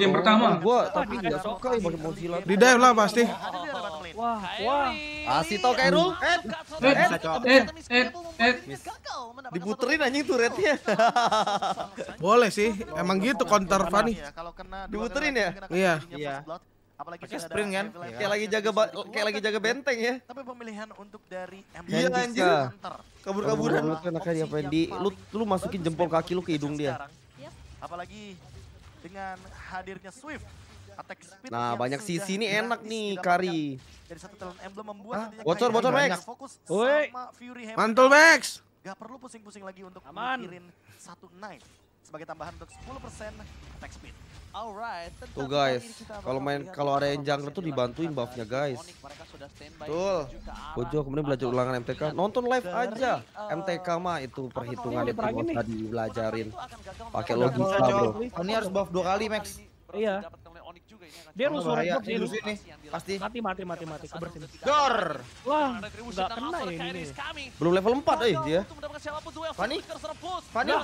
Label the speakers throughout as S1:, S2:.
S1: game pertama.
S2: Gua tapi nggak suka ya pakai Mozilla.
S3: Di dive lah pasti.
S4: Wah.
S2: Kasih tau Kairul. Diputerin anjing turretnya.
S3: Boleh sih, emang gitu counter Fanny.
S2: Diputerin ya?
S3: Iya.
S5: Iya.
S6: Apalagi
S5: Pakai sprint kan?
S2: Kayak lagi jaga benteng ya.
S6: Tapi pemilihan untuk dari
S2: Iya, anjir.
S6: Hunter.
S2: Kabur-kaburan lu tuh enaknya diapain di lu masukin jempol kaki lu ke hidung dia.
S6: Apalagi dengan hadirnya Swift. Attack speed
S2: Nah,
S6: yang
S2: banyak
S6: sudah
S2: sisi ini
S6: gratis
S2: enak nih
S6: didapatkan
S2: Kari.
S6: dari satu talent emblem membuat nantinya
S2: Bocor,
S6: Kairi
S2: bocor,
S6: banyak
S2: Max.
S6: fokus
S4: Woi.
S6: sama Fury Hammer.
S3: Mantul Max.
S6: Gak perlu pusing-pusing lagi untuk
S4: Aman.
S6: mikirin satu knife sebagai tambahan untuk 10% attack speed. Alright,
S2: Tuh guys, kalau ada yang jungler tuh dibantuin buffnya guys.
S5: Betul.
S2: Bojo kemudian belajar ulangan MTK, nonton live aja. MTK mah itu perhitungan itu gak usah dibelajarin. Pakai logika bro.
S5: Ini harus buff 2 kali Max.
S4: Iya. Dia rusuh
S5: Bahaya
S4: repot sih.
S5: di sini. Pasti.
S4: Mati kebersihin.
S5: Dor.
S4: Wah, enggak kena ya ini.
S2: Belum level 4 dia.
S5: Fanny.
S4: Fanny.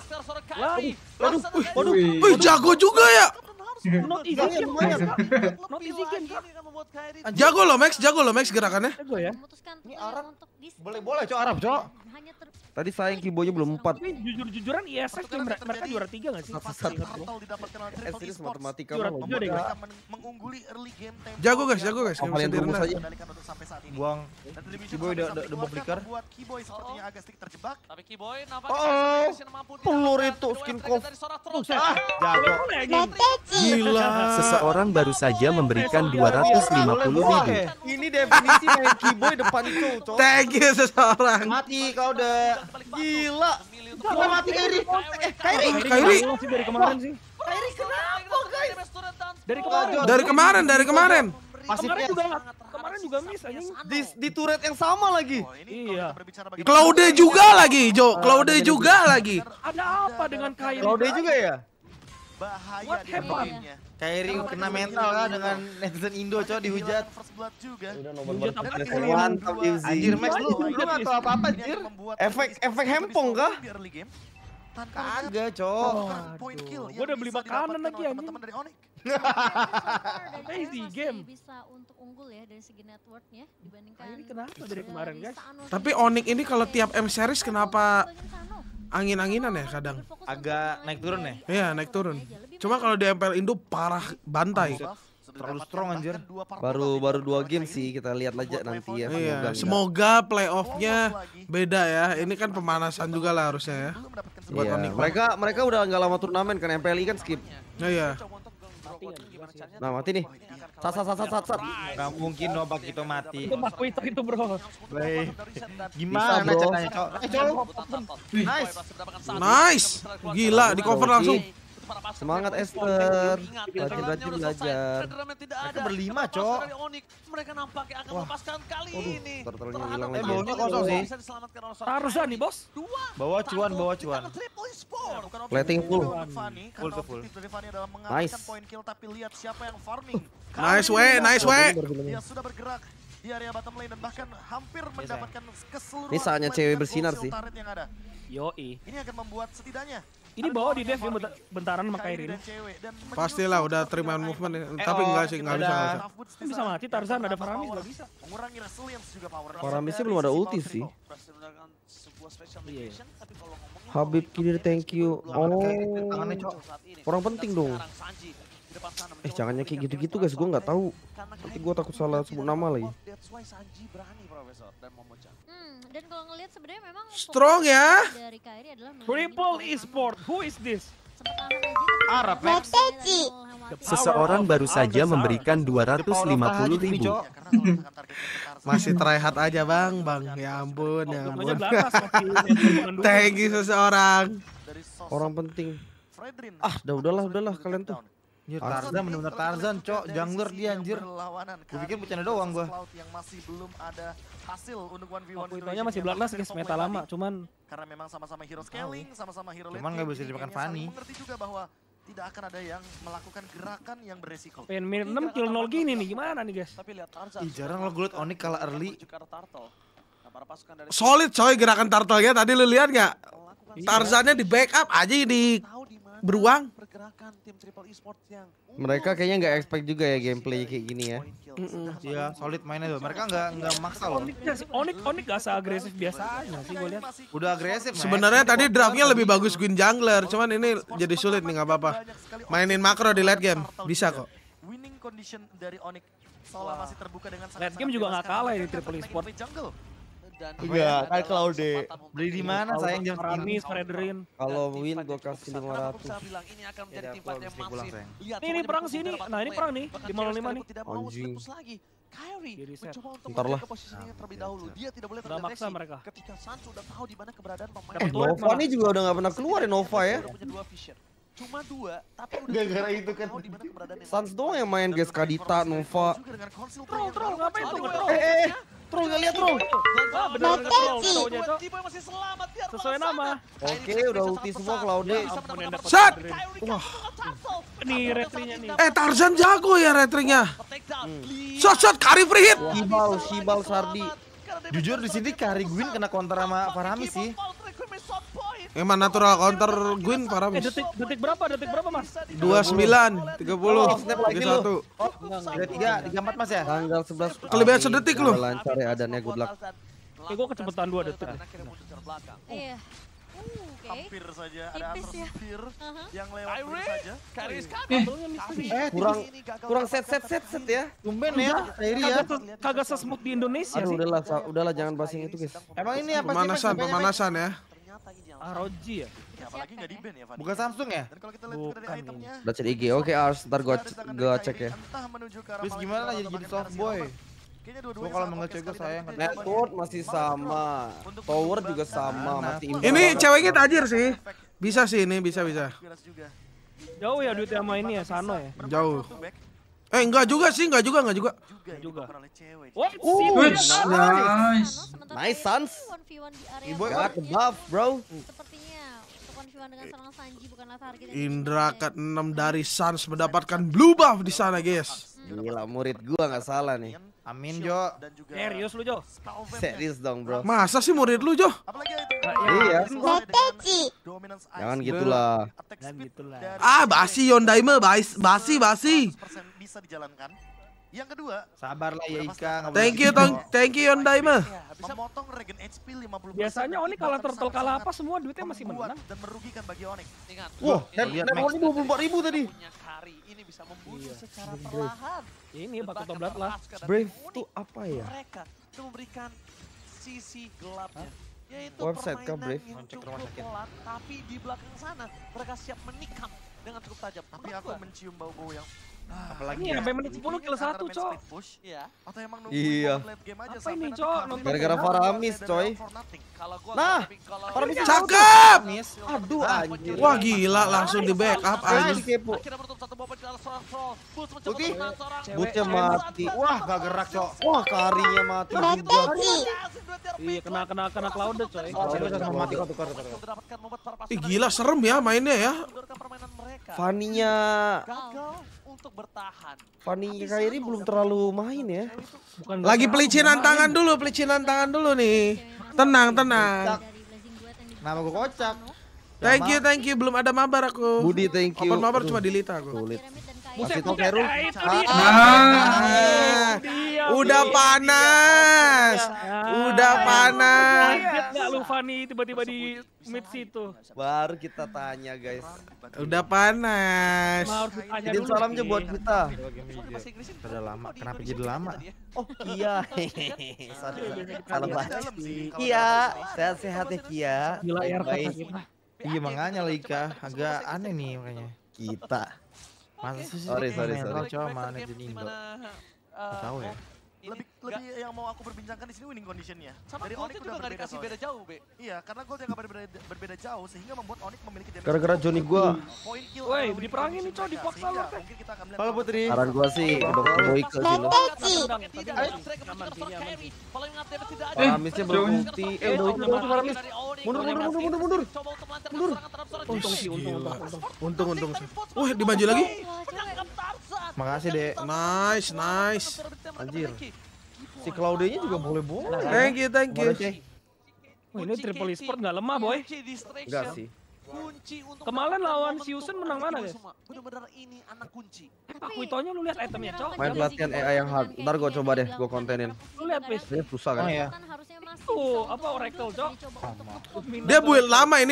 S2: Waduh.
S3: Wih, jago juga ya.
S4: Not easy game. Not easy game.
S3: Jago loh Max gerakannya.
S4: Jago ya.
S5: Ini Arab. Boleh Cok Arab, Cok.
S2: Tadi sayang keyboardnya belum 4.
S4: Tapi jujur-jujuran ISS mereka juara 3 enggak sih?
S2: Serius matematika
S4: Juara
S2: mah.
S4: 3 deh.
S6: mengungguli early game tempo.
S3: Jago guys, nggak bisa
S2: Kalian rumus
S3: direndah.
S2: aja.
S5: Buang. Keyboy udah buff
S6: Buat Keyboy sepertinya agak sedikit terjebak.
S7: Tapi Keyboy
S2: Oh, pelur itu skin cough.
S5: Jago.
S3: Gila.
S8: Seseorang baru saja memberikan 250.000.
S2: Ini definisi main keyboy depan itu, Cok.
S3: Thank you seseorang.
S5: Mati kau udah.
S2: Gila.
S5: Gua mati Kairi.
S3: Kairi.
S4: Masih dari kemarin sih.
S2: Kairi kenapa, guys?
S4: Dari kemarin.
S3: Dari kemarin.
S5: Pasifnya.
S4: Kemarin juga miss anjing.
S2: Di turret yang sama lagi.
S4: Iya.
S3: Claude juga lagi, Jo. Claude juga lagi.
S4: Ada apa dengan Kairi?
S2: Claude juga ya?
S6: Bahaya
S4: What
S6: di
S4: happened?
S6: gamenya.
S5: Kairi kena mental kan dengan netizen Indo Cok dihujat.
S6: First blood juga.
S2: Udah
S4: Hujat apa?
S2: mantap
S5: Anjir Max lu enggak tahu apa-apa anjir.
S2: Efek hempong kah?
S6: Di early game.
S5: Kagak, Cok.
S6: Point kill
S4: Gua udah beli makanan lagi, anjing.
S6: teman-teman dari Onyx.
S4: Easy game.
S9: Bisa untuk unggul ya dari segi networknya dibandingkan.
S4: Kairi kenapa dari kemarin guys?
S3: Tapi Onyx ini kalau tiap M series kenapa angin-anginan ya kadang?
S5: Agak naik turun ya?
S3: Iya, naik turun. Cuma kalau di MPL Indo parah bantai.
S5: Terlalu strong anjir.
S2: Baru 2 game sih, kita lihat aja nanti ya.
S3: Iya, semoga playoffnya beda ya. Ini kan pemanasan juga lah harusnya ya. Buat
S2: Iya,
S3: Onyx.
S2: mereka udah nggak lama turnamen kan, MPLI kan skip.
S3: Iya.
S2: Nah mati nih. Sat.
S5: Gak mungkin dong Pak Kito mati.
S4: Itu Mas Kuito itu bro.
S5: Baik. Gimana
S2: Bro.
S5: caranya, Cok? Cok. Nice.
S3: Nice. Gila, di cover langsung.
S2: Semangat Esther. Rajin belajar.
S5: Mereka berlima, Cok.
S7: Mereka nampaknya akan melepaskan kali ini.
S2: Turtle-nya hilang lagi.
S5: Baunya kosong sih.
S7: Bisa diselamatkan oleh seorang
S4: Tarusan nih bos.
S5: Bawa cuan.
S2: Plating full.
S5: Full to full.
S2: Nice.
S6: Poin kill tapi lihat siapa yang farming.
S3: Nice way.
S6: Dia sudah bergerak di area bottom lane dan bahkan hampir mendapatkan keseluruhan.
S2: Ini saatnya cewek bersinar sih.
S6: turret yang ada.
S4: Yoi.
S6: Ini akan membuat setidaknya
S4: Ini bawa di dev ya bentaran sama Kairi.
S3: Pastilah udah terima movement ya. Tapi enggak sih, enggak bisa.
S4: Bisa mati Tarzan, ada Faramis juga bisa.
S6: Mengurangi resilience juga power.
S2: Faramisnya belum ada ulti sih.
S4: Iya.
S2: Habib Kidir thank you. Oh, orang penting dong. Jangan kayak gitu-gitu guys, gue nggak tahu. Nanti gue takut salah sebut nama lagi.
S9: Dan kalau ngelihat sebenarnya memang
S3: Strong ya.
S9: dari Kairi adalah
S4: Triple Esport, who is this?
S5: Arab Max.
S8: Seseorang baru saja memberikan 250.000.
S3: Masih try hard aja bang. Ya ampun, ya
S4: Namanya
S3: ampun.
S4: Blatas masih.
S3: Thank you seseorang.
S2: Orang penting. Udahlah kalian tuh.
S5: Anjir Tarzan bener-bener Tarzan, Cok. Jungler dia anjir. Gue pikir bercanda doang gua.
S6: Yang masih belum ada hasil untuk 1v1.
S4: Kuitonya masih Bloodlust guys, meta lama, cuman
S6: karena memang sama-sama hero scaling, sama-sama hero
S5: Cuman nggak bisa dimakan Fanny.
S6: Mengerti juga bahwa tidak akan ada yang melakukan gerakan yang beresiko.
S4: pengen minit 6 kill 0 gini nih, gimana nih guys?
S7: Tapi lihat Tarzan.
S5: Ih jarang lo gue liat Onyx kalah early.
S3: solid coy gerakan turtle-nya tadi lu lihat nggak? Tarzannya di backup aja di beruang.
S2: Mereka kayaknya nggak expect juga ya gameplay kayak gini ya.
S5: Iya, solid mainnya tuh. Mereka nggak maksa loh.
S4: Onyx gak seagresif biasanya sih gue lihat.
S5: Udah agresif.
S3: Sebenarnya tadi draftnya lebih bagus Gwyn jungler, cuman ini jadi sulit nih, nggak apa-apa. Mainin makro di late game bisa kok.
S6: Winning condition dari Onyx seolah masih terbuka dengan
S4: Late game juga nggak kalah ini Triple Esport.
S5: Enggak, kayak Claude. Beli di mana sayang jam
S4: Ramis, Frederin.
S2: Kalau win gue kasih 500.
S7: Ini akan menjadi timpat yang masif.
S4: Ini perang sini. Nah, ini perang nih. 505 nih.
S2: Anjing.
S7: Kyrie mencoba untuk
S2: Ntar lah.
S7: ke posisinya terlebih dahulu. Dia tidak boleh
S4: Udah maksa
S7: terdeteksi
S4: mereka.
S7: ketika Suns sudah tahu di mana keberadaan pemain.
S4: Dapat
S2: Nova nih juga udah nggak pernah keluar ya Nova ya.
S7: Udah punya 2 vision. Cuma 2, tapi udah
S5: Gara-gara itu kan.
S7: tahu di mana keberadaan
S2: Sans doang yang main guys, Kadita, Nova.
S4: Troll, ngapain tuh nge-troll?
S2: Troll gak lihat troll.
S4: Ah, bener troll. Taunya, Cok.
S7: Tiba masih selamat di atas
S4: Sesuai nama.
S2: Oke, udah ulti semua Claude.
S4: Ampun yang dapat
S3: Set!
S4: Frederin.
S3: Wah.
S4: Nih retrinya nih.
S3: Tarzan jago ya retringnya. Shot Kari free hit.
S2: Shibal Sardi.
S5: Jujur di sini Kari Gwyn kena counter sama Faramis sih.
S3: Emang natural counter Gwyn Faramis.
S4: Detik berapa Mas?
S3: 29, 30,
S2: snap lagi lu.
S3: 31.
S5: Oh, 33, 34 Mas ya?
S2: Tanggal 11.
S3: Kelebihan sedetik lu.
S2: Lancar ya adannya, good luck.
S4: Gue kecepatan 2 detik.
S9: Iya. Oke.
S6: Hampir saja ada
S9: Tipis ya.
S6: Spear
S9: Aha.
S6: yang lewat begitu saja.
S2: Kurang set ya.
S5: Tumben ya, Kyrie ya.
S4: Kagak sesmooth di Indonesia
S2: Aduh
S4: sih.
S2: udahlah jangan bahas yang itu guys.
S5: Emang ini apa sih?
S3: Pemanasan ya.
S4: ROG ya.
S6: Ya, apalagi nggak di ban ya, Van.
S5: Bukan Samsung ya?
S6: Dan kalau kita lihat juga dari itemnya,
S2: Udah cek IG. Oke, Ars, ntar gua cek ya.
S6: entah menuju ke arah
S5: Terus
S6: Malaysia
S5: gimana
S6: atau
S5: jadi
S6: bahkan
S5: soft
S6: ke
S5: boy?
S6: Eropa. Kayaknya dua-duanya
S5: Gua kalau
S6: sangat
S5: mengecek
S6: oke
S5: gua
S6: sekali
S5: sayang.
S6: dengan
S2: Network masih sama. Tower juga sama, masih
S3: Ini ceweknya tajir sih. Bisa sih ini, bisa.
S6: juga.
S4: Jauh ya duitnya sama ini ya, Sano ya.
S3: Jauh. Enggak juga sih, enggak juga.
S6: Juga.
S4: Juga.
S6: Oleh cewek.
S4: What?
S2: Nice, Sans.
S9: 1v1 di area
S5: Iboy,
S2: Got the buff, bro.
S9: sepertinya untuk 1v1 dengan seorang Sanji bukanlah target yang
S3: Indra
S9: diinginkan.
S3: ke-6 dari Suns mendapatkan blue buff di sana, guys.
S2: Gila, murid gua nggak salah nih.
S5: Amin, Jo.
S6: Dan juga
S4: Serius lu, Jo?
S2: Serius dong, bro.
S3: Masa sih murid lu, Jo?
S6: apalagi itu.
S2: Iya.
S6: Dominance
S2: Jangan
S6: ice,
S2: gitulah.
S6: attack
S4: Jangan
S6: speed
S4: gitulah.
S6: dari
S3: Ah, basi Yondaime, basi.
S6: 100% bisa dijalankan. Yang kedua,
S5: Sabar lah ya Ika. nggak boleh
S3: Thank you Yondaime.
S6: memotong regen HP 50%.
S4: Biasanya Onyx kalah turtle kalah apa semua duitnya masih
S6: membuat
S4: menang.
S6: dan merugikan bagi Onyx.
S7: Ingat,
S2: Wah,
S5: lihat,
S2: network ini 24.000 tadi.
S7: punya Kari ini bisa membunuh secara perlahan.
S4: Ini batu toblat lah.
S2: Brave tuh apa ya?
S7: Mereka itu memberikan sisi gelapnya, yaitu
S2: Website kah,
S7: permainan
S2: Brave?
S7: yang cukup pelan, tapi di belakang sana mereka siap menikam dengan cukup tajam.
S6: Tapi aku mencium bau-bau yang
S5: Apalagi
S4: Ini sampai menit 10 kill 1, Cok.
S7: Iya.
S6: Atau emang
S2: Iya.
S6: nunggu late game aja
S4: Apa
S6: sampai
S4: ini,
S6: nanti
S4: Cok?
S6: kalah.
S2: Gara-gara Faramis, coy.
S7: Kalau gua
S2: Nah,
S7: tapi kalau
S2: Faramis
S3: Cakep.
S2: Aduh, anjir.
S3: Wah, gila langsung di backup anjing.
S2: Kepo.
S7: akhirnya menutup satu bomba di dalam seorang troll. Boots mencoba
S5: Ulti.
S7: menahan seorang
S2: Bootnya mati.
S5: Wah, gak gerak, Cok.
S2: Wah, karinya mati juga.
S4: Iya, kena Cloud coy.
S5: Mati kok tukar.
S3: Ih, gila serem ya mainnya ya.
S2: Faninya
S7: gagal untuk bertahan.
S2: Fanny Kyrie belum terlalu main ya.
S4: Bukan
S3: Lagi pelicinan tangan dulu nih. Tenang.
S9: Dari Blazing Duet yang
S5: Nama gua kocak.
S3: Thank you, belum ada mabar aku.
S2: Budi, thank you.
S3: Open mabar
S2: Aduh,
S3: cuma delete aku.
S2: sulit.
S9: Piramid dan Kai.
S2: Masih tau Kerul.
S4: Itu dia.
S3: Udah panas. Udah panas.
S4: Lihat nggak lu Fanny tiba-tiba di mid situ?
S2: Baru kita tanya, guys.
S3: Udah panas.
S4: Nah, harus ditanya
S2: Kirim
S4: dulu.
S2: salamnya buat kita.
S5: Udah lama. Kenapa jadi lama?
S2: Oh, Kia. Sorry. Salah bahasa. Kia, sehat-sehat ya Kia.
S4: Gila ya
S2: Baik.
S4: kita.
S5: Iya makanya lah Ika. Agak aneh nih makanya.
S2: Kita.
S5: Masa sih
S2: Sorry.
S5: Coba mana jadi Indo. Nggak tahu ya.
S6: Lebih yang mau aku perbincangkan di sini winning conditionnya.
S7: Sama
S6: Dari
S7: Gold
S6: Onyx
S7: juga
S6: udah
S7: nggak
S6: berbeda
S7: dikasih
S6: soalnya.
S7: beda jauh, Be.
S6: Iya, karena Gold yang nggak berbeda jauh sehingga membuat Onyx memiliki damage.
S2: Gara-gara Johnny gua.
S6: Poin kill.
S4: Woi,
S6: atau winning
S4: diperangin nih,
S6: condition
S4: Cok,
S6: mereka.
S4: dipaksa
S6: Sehingga
S4: lu, Teh.
S6: mungkin kita akan melihat
S5: Halo Putri.
S2: Saran gua sih ke Dr. Boyke sih lo. Faramisnya belum ulti. Udah ulti Faramis. Mundur.
S3: Untung. Wih, dimaju lagi.
S5: Makasih, Dek.
S3: Nice.
S2: Anjir. Si Claude-nya juga boleh-boleh.
S3: Thank you.
S4: Wah, ini triple e-sport nggak lemah boy.
S2: Enggak sih.
S7: Kunci untuk
S4: Kemarin lawan Siusen menang mana guys?
S7: Bener-bener ini anak kunci.
S4: Aku itonya lu lihat itemnya cok.
S2: Main pelatihan AI yang hard. Ntar gue coba deh, gue kontenin.
S4: Lu lihat wis.
S2: Ini susah kan?
S5: ya.
S4: Tuh, apa Oracle cok?
S3: Dia build lama ini.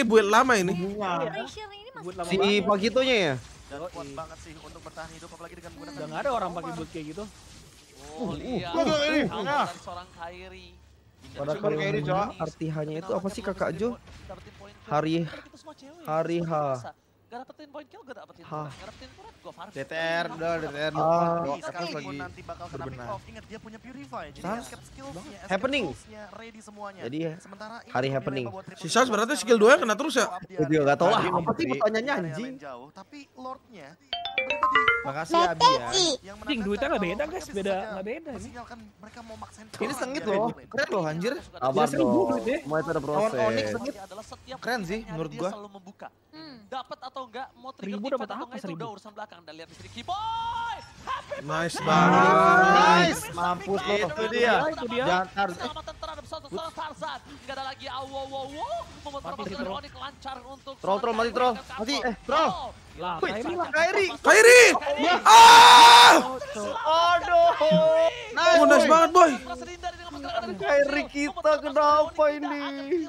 S2: Si Pagitonya ya?
S6: Dan kuat banget sih untuk bertahan hidup apalagi dengan menggunakan
S4: Udah nggak ada orang pakai build kayak gitu.
S7: Lihat
S5: ini.
S7: dari seorang Kairi.
S2: Pada
S5: Super Kairi, Cok.
S2: artihannya itu apa sih kakak Jo?
S7: Dapetin poin kill.
S2: Hari-
S7: Itu semua cewek.
S2: hari H.
S7: Gak dapetin poin kill, gak dapetin
S2: H.
S7: turret. Gak dapetin turret, go Farfetch.
S5: DTR udah DTR.
S6: Tapi
S5: Atas
S6: sekalipun
S5: lagi
S6: nanti bakal kena pick
S5: berbenah.
S6: off, ingat dia punya Purify. Jadi
S2: Sans.
S6: escape skills-nya, escape
S2: Happening.
S6: tools-nya ready semuanya.
S2: Jadi ya,
S6: Sementara ini
S2: hari
S6: dilema
S2: happening.
S6: buat triple
S3: Si Sans berarti
S6: kill
S3: skill 2 kena terus ya?
S6: di
S2: Gue
S6: area
S2: juga gak tau lah.
S5: Tadi
S2: Apa sih
S5: menteri.
S2: pertanyaannya
S6: area
S2: anjing?
S6: lane jauh, tapi Lord-nya pribadi
S5: Makasih Abi ya.
S6: yang
S4: Anjing,
S6: menandakan
S4: duitnya nggak
S6: kalau
S4: beda,
S6: mereka
S4: guys.
S6: bisa
S4: Beda,
S6: saja
S4: nggak beda ini.
S6: mensinyalkan mereka mau maksain
S5: Ini
S6: power
S5: sengit
S6: di
S5: loh.
S6: lane.
S5: Keren loh anjir.
S2: Sabar
S4: Seribu
S2: dong.
S4: duitnya.
S2: Semua itu ada
S5: Lawan Onyx
S2: proses.
S5: sengit.
S7: Adalah setiap
S5: Keren sih
S7: pertandingan
S5: menurut
S7: dia
S5: gua.
S7: selalu membuka.
S9: Hmm.
S7: Dapat atau enggak, mau trigger
S4: 1000
S7: defense
S4: dapat
S7: atau
S4: apa,
S7: enggak itu
S4: 1000?
S7: udah urusan belakang. Dan lihat di sini Keyboy.
S3: Nice banget.
S5: Nice. Mampus lo.
S7: Itu
S5: dia.
S4: Itu dia.
S5: Jangan harus
S7: Penyelamatan terhadap seorang Tarzan. Enggak ada lagi membuat
S4: Mati,
S7: perempuan
S4: troll.
S7: Onyx lancar untuk
S2: Troll, troll, mati, troll.
S5: Mati, troll.
S4: Lah,
S2: Wih,
S4: Kairi lah.
S3: Kairi! Ah!
S2: Aduh.
S3: Oh, nice banget boy.
S2: Kairi kita kenapa ini?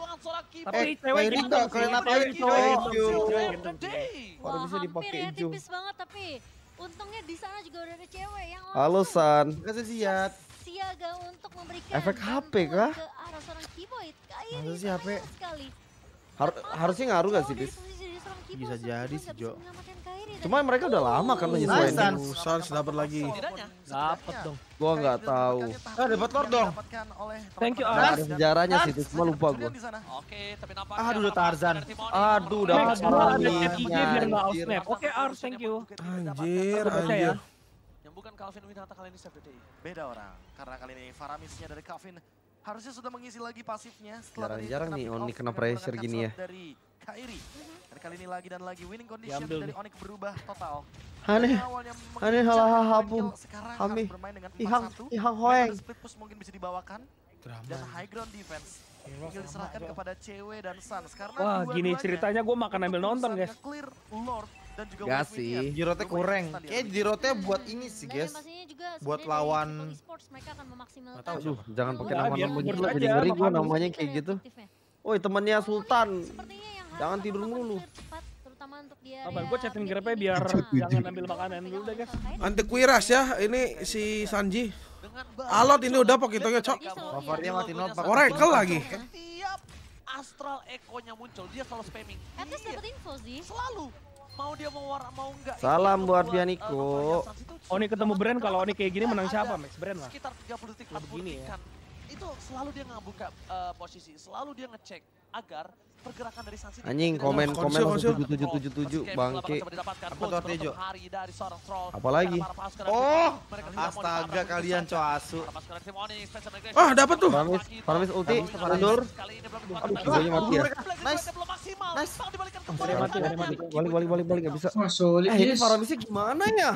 S4: Tapi cewek
S5: Kairi
S4: gitu
S5: nggak
S4: sih.
S5: keren apa
S4: Cewek
S5: itu,
S4: cowok
S5: itu.
S4: gitu.
S2: Baru
S9: Wah,
S2: bisa
S9: hampir
S2: dipakai
S9: ya,
S2: hijau.
S9: tipis banget tapi untungnya di sana juga udah ada cewek yang
S2: Halo
S9: langsung
S2: San.
S5: Makasih Siat.
S9: siaga untuk memberikan
S2: Efek HP
S9: bantuan
S2: kah?
S9: ke arah seorang Keyboy. Kairi
S5: Masa sih HP?
S9: sayang sekali.
S2: Harusnya ngaruh gak sih,
S9: Dari
S2: Bis?
S9: posisi dari seorang Keyboy,
S5: Bisa
S9: seorang
S5: jadi
S9: Keyboy
S5: sih,
S9: nggak
S5: Jo.
S9: bisa menyelamatkan Kairi dan-
S2: Cuma mereka udah lama kan menyesuaikan.
S5: Nice, San.
S3: Sans dapat lagi.
S4: Dapet dong.
S2: Gua nggak tahu.
S5: dapat Lord dong.
S4: Thank you,
S2: Nggak ada sejarahnya sih, itu cuma lupa gua.
S7: Oke, tapi nampaknya
S5: Aduh, Tarzan.
S2: Aduh, udah
S4: Max, gua ada
S2: parah.
S4: FIG biar nggak out snap. Oke, Ars, thank you.
S3: Anjir,
S4: Aku baca ya.
S3: anjir.
S7: Yang bukan Calvin Winata kali ini save the day.
S6: Beda orang, karena kali ini Faramisnya dari Calvin harusnya sudah mengisi lagi pasifnya setelah tadi
S2: Jarang-jarang
S6: terkena
S2: nih
S6: pick
S2: Onyx
S6: off
S2: kena
S6: dengan
S2: pressure
S6: menggunakan
S2: gini ya.
S6: shot dari Kairi. Dan kali ini lagi dan lagi winning condition
S4: Diambil
S6: dari
S4: nih.
S6: Onyx berubah total.
S2: Aneh.
S6: Dari awalnya
S2: Aneh,
S6: mengincar
S2: halah,
S6: poin
S2: habu.
S6: kill, sekarang
S2: Hami.
S6: harus bermain dengan
S2: Ihang,
S6: 4-1.
S2: ihang
S6: Dan
S2: hoeng.
S6: ada split push mungkin bisa dibawakan dan high ground defense. Tinggal diserahkan kepada Cewek dan Sans karena
S4: Wah, gini
S6: dua-duanya
S4: ceritanya gue makan ambil
S6: untuk
S4: nonton
S6: berusaha
S4: guys.
S6: nge-clear Lord dan juga
S2: Gak
S6: Wolf
S2: sih.
S6: Minion.
S5: Jirotnya kurang. Kayak jirotnya buat ini sih
S9: Dan
S5: guys.
S9: yang pastinya juga
S5: Buat
S9: sebenarnya dari
S5: lawan-
S9: Triple Esports mereka akan memaksimalkan
S5: Nggak tahu
S2: Aduh, jangan pakai
S4: Udah,
S2: nama
S4: biar
S2: begitu,
S4: berdua
S2: jadi
S4: aja,
S2: ngeri gua
S4: makan.
S2: namanya kayak gitu. Woi, temennya Sultan.
S9: Sepertinya yang harus
S2: Jangan tidur
S9: melakukan
S2: mulu.
S9: clear cepat, terutama untuk di
S4: Sabar,
S9: area
S4: gue chatting
S9: mid
S4: grabnya
S9: ini.
S4: biar
S9: Nah,
S4: jangan ambil makanan dulu deh guys.
S3: Anti Quiras ya, ini si Sanji.
S7: Dengan
S3: Alot ini udah Pokitonya, Cok.
S5: Favoritnya mati nol, Pak.
S3: Oracle lagi.
S7: Setiap Astral Echo-nya muncul, dia selalu spamming.
S9: At least dapat info sih.
S7: Selalu. Mau dia mau enggak.
S2: Salam
S7: itu
S2: buat
S7: membuat,
S2: Bianiko.
S7: Sans itu
S4: Oni ketemu Brand, kalau Oni kayak gini menang siapa Max? Brand lah.
S7: sekitar 30 detik,
S4: Kalau
S7: 40
S4: begini
S7: detik
S4: ya.
S7: kan. Itu selalu dia nggak buka posisi, selalu dia ngecek agar pergerakan dari Sans itu
S2: Anjing,
S7: tidak
S2: komen
S7: jauh.
S3: konsil, konsil.
S2: 7777 bangke.
S5: Apa tuh artinya, Jo?
S2: Apalagi?
S5: Oh, astaga kalian coasu.
S3: Ah, dapat tuh.
S2: Paramis ulti, mundur. Kibonya mati ya.
S5: Nice. Nice.
S2: Balik nggak bisa.
S1: Wah, sulit
S2: Ini
S1: guys.
S2: Paramisnya gimana ya?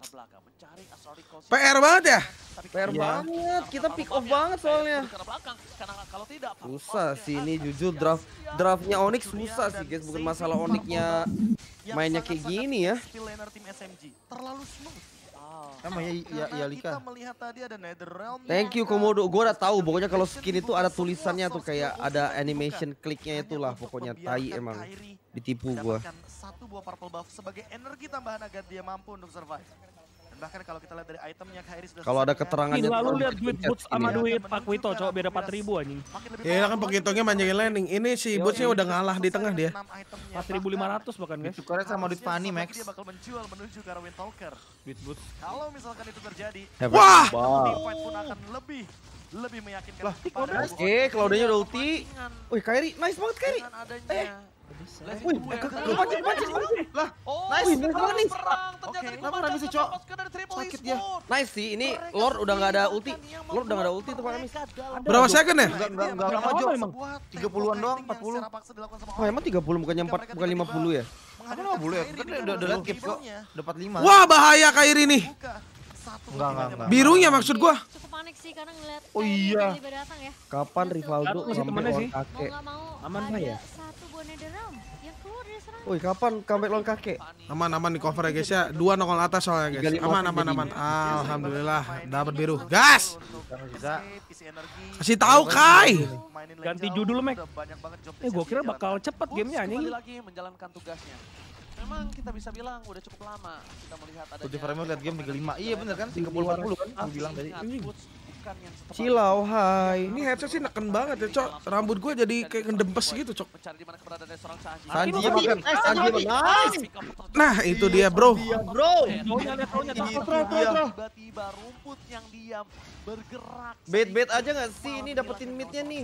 S3: PR banget ya.
S2: PR banget, kita pick off banget soalnya. Susah sih ini jujur draftnya Onyx susah sih guys, bukan masalah Onyxnya mainnya kayak gini ya.
S6: Skill laner tim SMG terlalu smooth.
S5: Emang ya Lika.
S6: Kita melihat tadi ada Netherrealm.
S2: Thank you Komodo, gue udah tahu pokoknya kalau skin itu ada tulisannya tuh kayak ada animation kliknya itulah pokoknya tai emang ditipu gua.
S6: Mendapatkan satu buah purple buff sebagai energi tambahan agar dia mampu untuk survive. Dan bahkan kalau kita lihat dari itemnya Kairi sudah
S2: Kalau ada
S6: selesai,
S2: keterangannya
S4: Ini lalu
S2: tuh
S4: lihat
S2: di
S4: duit
S2: chat
S4: boots sama
S2: ini ya.
S4: duit Pak Wito cowok beda 4.000 anjing.
S6: makin lebih
S3: Ya kan
S6: powerful.
S3: Pokitonya manjangin landing. Ini si Bootsnya udah ngalah di tengah dia.
S4: 4.500 bahkan guys.
S5: Tukarnya sama duit Fanny Max.
S6: Dia bakal menjual menuju ke arah Windtalker.
S4: Duit boots.
S6: Kalau misalkan itu terjadi,
S3: Wah!
S6: team fight pun akan lebih meyakinkan.
S5: Lah,
S6: kepada
S2: Claude-nya udah ulti. Wih, Kairi, nice banget Kairi.
S7: Dengan adanya
S2: Wih, pancing.
S5: Lah,
S7: Oh,
S5: nice.
S2: Wih, nice banget nih.
S7: perang terjadi
S6: Oke,
S7: di
S5: kenapa
S7: Komandan
S5: bisa,
S7: dan
S5: Cok?
S7: melepaskan dari Triple
S5: Sakit dia.
S7: Esport.
S2: Nice sih, ini Lord udah nggak ada ulti. Lord udah nggak ada ulti tuh Paramis.
S3: Berapa second ya?
S5: Enggak lama Jo. 30-an doang, 40.
S2: Oh emang 30 bukannya 4 bukan 50 ya?
S5: Apa 50 ya? Kan udah lihat gift kok. Dapat 5.
S3: Wah, bahaya Kairi nih.
S5: Enggak.
S3: Birunya maksud gua.
S9: Cukup panik sih karena ngeliat
S5: Oh iya.
S9: tiba-tiba datang ya.
S2: Kapan Rivaldo
S4: Masih
S2: sampai
S4: temennya
S2: lawan
S4: sih.
S9: Mau
S2: kakek?
S9: nggak mau
S2: Aman
S9: ada
S2: nggak ya?
S9: satu Bone the Realm yang keluar dari serangan.
S2: Woi, kapan comeback lawan kakek?
S3: Aman di cover ya guys ya. 2 nongol atas soalnya guys.
S2: 35
S3: Aman. Alhamdulillah dapat biru. Gas.
S5: Bisa.
S3: Kasih tahu Kai.
S4: Ganti judul, Mek. Gua kira bakal cepet gamenya anjing.
S7: Kembali lagi menjalankan tugasnya. Memang kita bisa bilang udah cukup lama kita melihat ada
S5: Tujuh frame lihat game 35. Iya bener kan? 30-40 kan? Aku bilang tadi.
S2: Cilau, hai.
S3: Ini headset sih neken banget ya, Cok. Rambut gua jadi kayak ngedempes gitu, Cok.
S7: Mencari di mana keberadaan dari seorang Sanji.
S2: Sanji makan. Sanji makan.
S3: Nah, itu dia, Bro.
S2: Bro.
S7: Tiba-tiba rumput yang diam bergerak.
S2: Bet aja nggak sih ini dapetin midnya nih?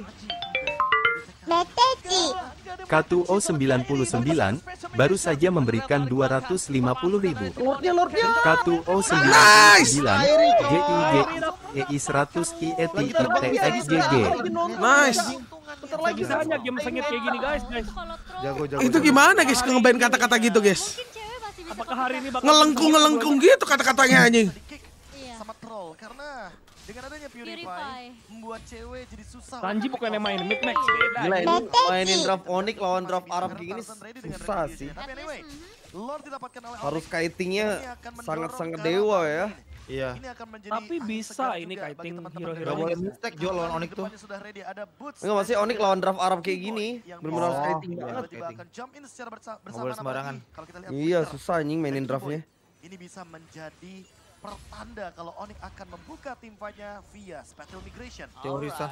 S8: K2O 99 baru saja memberikan 250.000.
S2: Lordnya.
S8: K2O 99 GIG EI 100 IET ITXGG.
S3: Nice.
S4: Bentar lagi saja game sengit kayak gini guys.
S5: Jago.
S3: Itu gimana, guys? Ngebain kata-kata gitu, guys?
S9: Mungkin cewek masih bisa
S4: Apakah hari ini bakal
S3: Ngelengkung gitu kata-katanya anjing.
S9: Iya.
S6: Sama troll karena dengan adanya Purify membuat cewek jadi susah.
S4: Sanji bukannya main mid max beda.
S2: Gila ini mainin draft Onyx lawan draft Arab kayak gini susah sih.
S6: Tapi anyway, Lord didapatkan oleh
S2: Harus kitingnya sangat-sangat dewa ya.
S5: Iya.
S6: Ini akan menjadi
S4: Tapi bisa ini kiting hero-hero.
S5: Gak boleh mistake Jo lawan Onyx tuh.
S6: Sudah ready, ada Boots.
S2: Enggak masih Onyx lawan draft Arab kayak gini. Bener-bener harus kiting
S5: iya.
S2: banget.
S6: Tiba-tiba akan jump in secara bersama
S5: boleh sembarangan.
S6: Kalau kita lihat
S2: Iya,
S6: Flicker,
S2: susah anjing mainin draftnya.
S6: ini bisa menjadi pertanda kalau Onyx akan membuka tim fight-nya via Spatial Migration.
S5: Teorisan.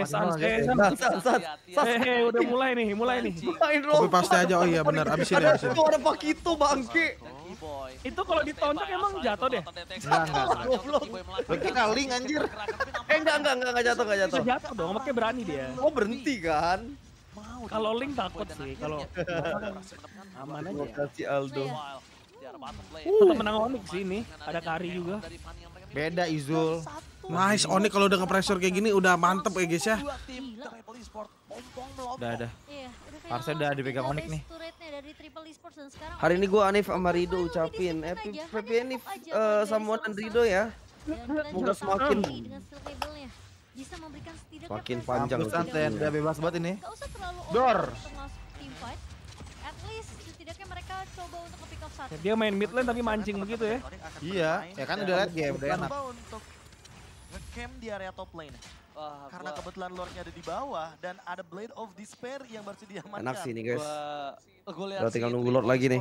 S4: Udah mulai nih.
S2: Main
S3: Tapi pasti aja, oh iya benar, abisin.
S2: Ada Pakito bangke.
S4: Itu kalau ditonjok emang jatuh deh.
S5: Lo kira link anjir.
S2: Enggak jatuh.
S4: Bisa jatuh dong, makanya berani dia.
S2: Oh berhenti kan?
S4: Kalau link takut sih, kalau aman aja.
S2: Kasih Aldo.
S4: Tetap menang Onyx sih ini, ada Kari juga.
S5: Beda Izul.
S3: Nice, Onyx kalau udah nge-pressure kayak gini udah mantep ya guys ya.
S5: Udah.
S9: Iya,
S5: Harusnya udah dipegang Onyx nih.
S2: Hari ini gua Anif sama Rido ucapin happy Anif sama dan Rido ya. Semoga semakin
S9: bisa memberikan setidaknya
S2: makin
S9: prestasi
S2: panjang.
S5: Kampus santai, udah bebas banget ini.
S9: Gak usah terlalu
S5: Dor.
S9: untuk masuk team fight. At least setidaknya mereka coba untuk nge-pick up satu.
S4: Dia main mid lane tapi mancing begitu ya.
S5: Iya, ya kan udah liat game, udah enak.
S6: Coba untuk nge-camp di area top lane. Karena kebetulan Lordnya ada di bawah dan ada Blade of Despair yang baru diamankan.
S2: Enak sih ini guys.
S7: Udah
S2: Udah tinggal nunggu Lord lagi nih.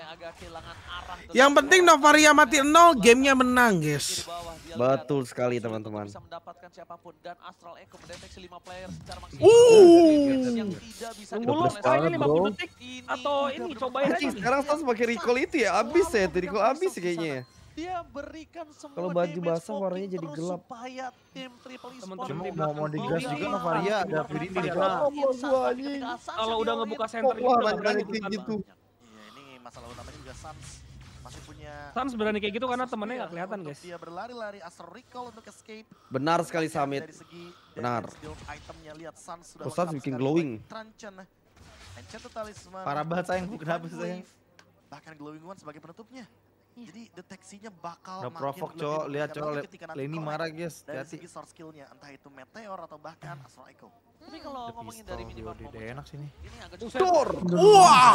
S3: Yang penting Novaria mati 0, gamenya menang guys.
S2: Betul sekali teman-teman.
S7: Bisa mendapatkan siapapun dan Astral Echo mendeteksi 5 player secara maksimal. Yang tidak bisa
S4: Tunggu lu
S2: banget,
S4: kayaknya 50
S2: bro.
S4: detik atau ini cobain aja.
S2: Anjing sekarang Stas pakai recall itu ya, abis ya itu recall abis kayaknya ya.
S7: Dia berikan semua
S2: Kalau baju
S7: damage
S2: basah
S7: poking
S2: warnanya jadi
S7: terus
S2: gelap.
S7: supaya tim Triple Esport
S4: Temen-temen
S5: Cuma mau digas juga Novaria ada Purify juga.
S4: Kalau udah ngebuka center gitu
S2: Wah,
S4: nggak berani
S2: kayak gitu.
S6: Iya, ini masalah utamanya juga Suns masih punya
S4: Sans berani kayak gitu karena temennya nggak kelihatan
S6: untuk
S4: guys.
S6: Dia berlari-lari Astral Recall untuk escape.
S2: Benar sekali Samit.
S6: Dari segi
S2: Benar.
S6: damage build itemnya lihat Suns sudah
S2: Oh, Suns
S6: lengkap
S2: bikin
S6: sekali.
S2: glowing.
S6: Truncheon, Enchanted Talisman,
S5: Parah banget sayang,
S6: Divine
S5: kenapa sayang?
S6: Wave, bahkan Glowing One sebagai penutupnya.
S9: Iya.
S6: Jadi deteksinya bakal
S5: Udah
S6: makin
S5: provok
S6: lebih
S5: cowok, lihat
S6: membedakan
S5: cowok
S6: lagi ketika nanti
S5: Lenny
S6: connect
S5: marah guys,
S6: dari
S5: hati-hati.
S6: segi source skillnya, entah itu Meteor atau bahkan Astral Echo.
S7: Tapi kalau ngomongin dari minimum
S5: Udah enak sini.
S7: ini agak
S4: Dor.
S3: Wah.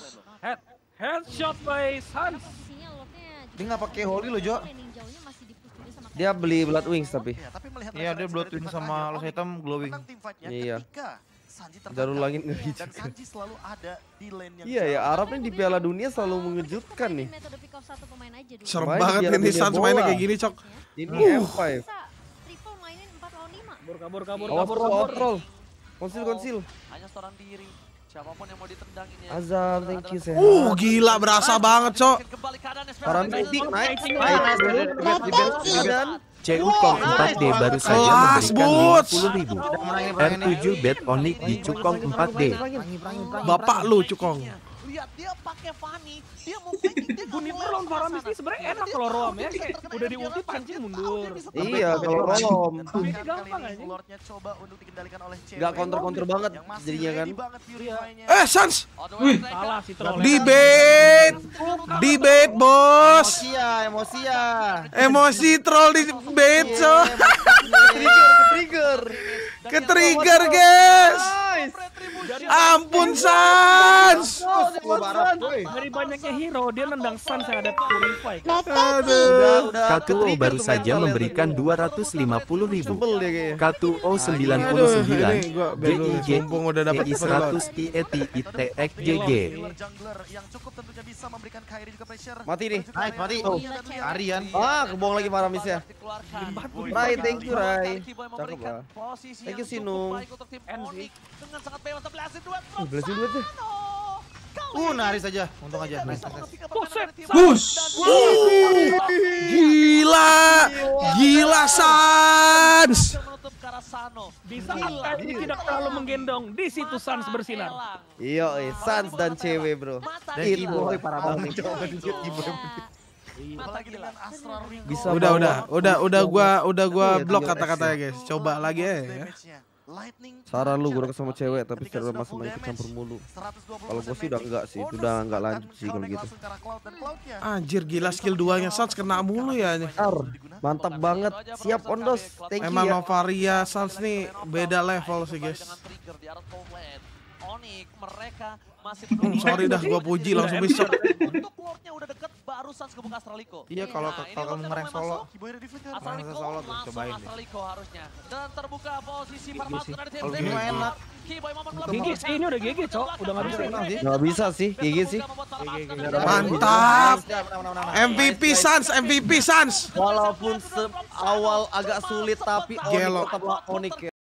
S4: Headshot by Sans.
S9: Posisinya Lordnya
S5: Dia nggak pakai holy loh Jo.
S9: landing jauhnya masih di-push juga sama
S2: Dia beli Blood Wings tapi.
S6: Ya, tapi melihat
S5: Iya dia
S6: referensi
S5: bloodwing
S6: dari tim
S5: sama
S6: fight
S5: los
S6: terakhir,
S5: hitam glowing.
S6: menang tim fight-nya
S2: Iya.
S6: ketika Sanji tertangkap.
S2: Darul langit ngeri
S6: Dan
S2: juga.
S6: Sanji selalu ada di lane yang
S2: Iya ya,
S6: jauh.
S2: Arab nih di Piala Dunia selalu mengejutkan nih.
S9: metode pick off satu pemain aja dulu.
S3: Serem
S2: Main
S3: banget
S2: biar
S3: ini
S2: punya
S3: Suns mainnya
S2: bola.
S3: kayak gini, Cok.
S2: Ini M5.
S9: Bisa triple mainin 4 lawan 5.
S4: Kabur.
S2: Awas troll, troll. Konsil.
S7: hanya seorang diri. Siapapun yang mau ditendang ini.
S2: Azam, thank you sehat.
S3: Gila berasa banget, Cok.
S7: Kembali keadaan
S2: Param titik naik. Dan
S8: Cukong 4D baru saja
S3: Kelas,
S8: memberikan
S3: Boots.
S8: 50.000. R7 Bet Onyx di Cukong 4D.
S3: Bapak lu, Cukong.
S7: lihat dia pakai Fanny, dia mau flanking, dia
S4: Juniper lawan Faramis ini sebenarnya enak kalau Roam ya, kayak udah di ulti pancing mundur.
S2: Iya, kalau Rom
S4: Gampang aja.
S6: Lordnya coba untuk dikendalikan oleh cewek.
S2: nggak counter banget
S6: Yang masih
S2: jadinya kan.
S6: ready banget purify-nya.
S3: Sans,
S4: Salah sih troll.
S3: di bait bos.
S5: Emosi ya.
S3: Emosi troll di bait so.
S2: Trigger.
S3: Ke-trigger guys. Ampun Sans.
S4: Dari banyaknya hero dia nendang Sans yang ada Purify.
S3: Aduh.
S8: Katuo baru saja memberikan 250.000.
S2: Sebel dia kayaknya.
S8: Katuo
S3: Aduh,
S8: 99
S3: gua bego nih,
S8: GIG
S3: mumpung udah dapet
S8: EI 100 IET ITXGG.
S6: Jungler yang cukup tentunya bisa memberikan Kairi juga pressure.
S2: Mati nih.
S5: Naik mati. Arian.
S2: Kebohong lagi Faramis ya. Rai, thank you Rai. Cakep lah. Thank you Sinung.
S7: Dengan sangat mantap blessing duet.
S2: Blessing duet deh.
S5: Nyaris aja. Untung aja. Nice.
S3: Gila Sans.
S4: Bisa nggak tidak terlalu menggendong di situ Sans bersinar.
S2: Iya, Sans dan cewek bro.
S5: Dan
S2: Itu
S5: Kiboy
S2: parah banget.
S6: Apalagi dengan Astra Rico.
S2: Bisa
S3: Udah gua
S2: Iya,
S3: blok
S2: 3
S3: kata-katanya guys. Coba lagi ya.
S6: Lightning
S2: Saran lu gue sama cewek tapi secara sama ikut campur mulu. Kalau gue sih udah enggak sih, itu udah enggak lanjut sih kalau gitu.
S3: Anjir gila skill 2-nya Sans kena mulu ya nih.
S2: Mantap banget. Siap Ondos. Thank you
S3: Emang
S2: ya.
S3: Novaria Sans nih beda level sih guys.
S7: Onyx mereka masih
S3: Sorry dah gua puji langsung besok.
S7: untuk Lordnya udah deket baru Sans kebuka Astraliko.
S5: Iya kalau kamu nge-rank solo.
S7: Astraliko
S5: solo tuh,
S7: langsung
S5: cobain deh.
S7: Astraliko harusnya. Dan terbuka posisi para
S5: Gigi sih.
S7: pasukan dari tim
S5: Kalau
S7: Brave.
S5: gini mah enak.
S7: Kiboy Maman
S4: GG sih ini udah GG cok, udah nggak bisa.
S2: Nggak bisa sih, gigi sih.
S3: Mantap. MVP Sans.
S2: Walaupun awal agak sulit tapi
S3: Gelo.
S2: Onyx tetaplah Onyx ya.